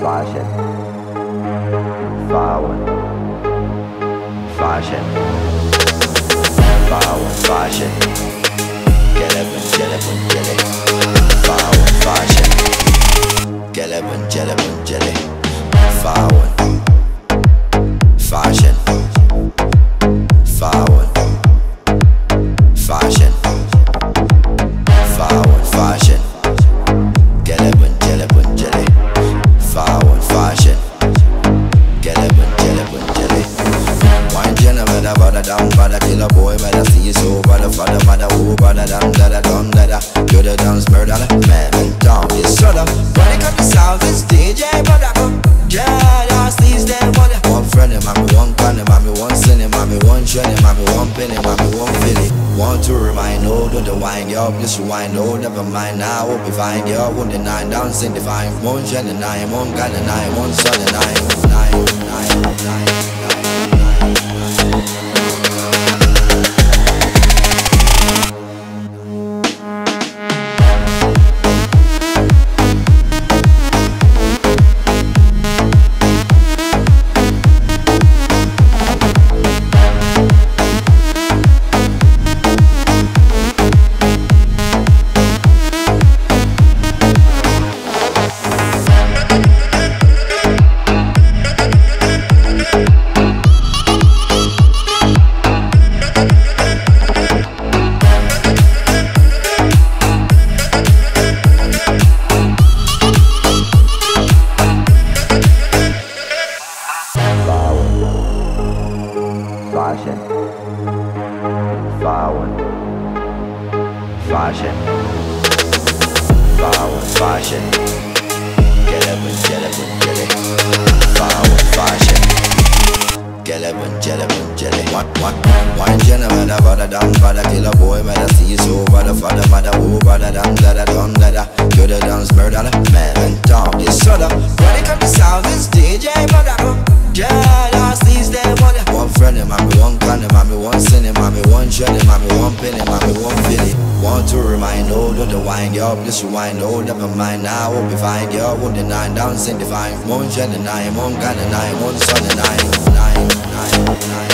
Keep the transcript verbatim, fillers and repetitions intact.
fashion, forward, fashion, forward, fashion, get up and get up and get it, forward, fashion, get up and get up and get it, forward, fashion, forward, fashion, forward, fashion, get up and get up and get it, forward, fashion, get up and get up and get it. Wine Jenna, better, better, down, better, kill a boy, better, see you so, better, father, better, who, better, done, better, done, better, do the dance, murder, man, and down, this sort of, when it comes to sound, this D J, brother, yeah, that's these days, brother. One friend, mommy, one kind, mommy, one sinning, mommy, one trending, mommy, one penny, mommy, one feeling. Want to remind, oh, don't the wine, girl, just rewind, oh, never mind, now, we'll be fine, girl, one the nine, dancing the fine, one trending, nine, one kind of nine, one son, nine, nine, nine, nine, nine. Fashion, forward, fashion, forward, fashion, get up and get up and get it, forward, fashion, get up and get up and get it. What, what, wine Jenna, better, better, down, better, kill a boy, better, see you so, better, father, mother, who, better, done, better, done, better, do the dance, murder, man, and down, this sort of, when it comes to sound, this D J, brother, yeah, that's these days, brother. One friend, mommy, one kind, mommy, one sinning, mommy, one trending, mommy, one penny, mommy, one feeling. Want to remind, oh, don't the wine, girl, just rewind, oh, never mind, now, we'll be fine, girl, one the nine, dancing the fine, one trending, nine, one kind of nine, one son, nine, nine, nine, nine.